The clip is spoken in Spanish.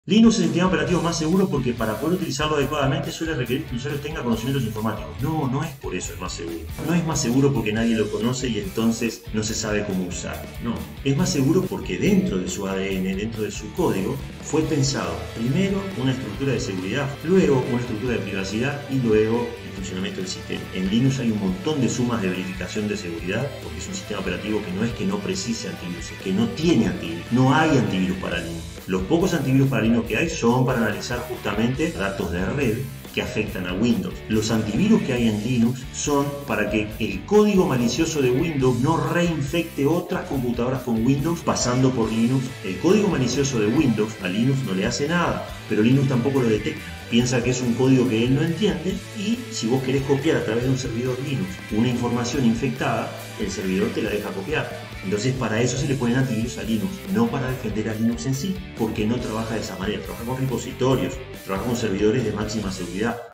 Linux es el sistema operativo más seguro porque para poder utilizarlo adecuadamente suele requerir que el usuario tenga conocimientos informáticos. No, no es por eso el más seguro. No es más seguro porque nadie lo conoce y entonces no se sabe cómo usar. No, es más seguro porque dentro de su ADN, dentro de su código, fue pensado primero una estructura de seguridad, luego una estructura de privacidad y luego el funcionamiento del sistema. En Linux hay un montón de sumas de verificación de seguridad porque es un sistema operativo que no precise antivirus, es que no tiene antivirus. No hay antivirus para Linux. Los pocos antivirus para Linux que hay son para analizar justamente datos de red que afectan a Windows. Los antivirus que hay en Linux son para que el código malicioso de Windows no reinfecte otras computadoras con Windows pasando por Linux. El código malicioso de Windows a Linux no le hace nada, pero Linux tampoco lo detecta. Piensa que es un código que él no entiende y si vos querés copiar a través de un servidor Linux una información infectada, el servidor te la deja copiar. Entonces para eso se le ponen antivirus a Linux, no para defender a Linux en sí, porque no trabaja de esa manera, trabaja con repositorios, trabaja con servidores de máxima seguridad.